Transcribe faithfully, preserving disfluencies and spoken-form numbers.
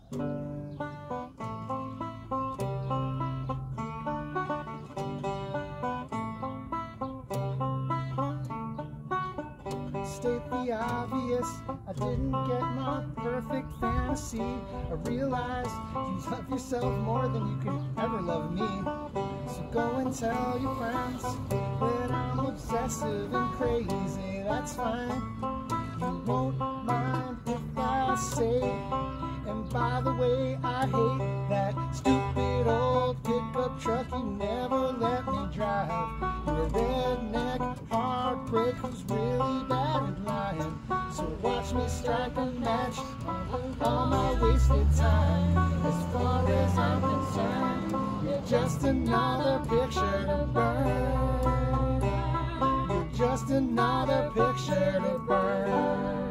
State the obvious, I didn't get my perfect fantasy. I realized you love yourself more than you could ever love me. So go and tell your friends that I'm obsessive and crazy. That's fine, you won't mind if I say. And by the way, I hate that stupid old pickup truck you never let me drive. You're a redneck heartbreak who's really bad at lying. So watch me strike a match on all my wasted time. As far as I'm concerned, you're just another picture to burn. You're just another picture to burn.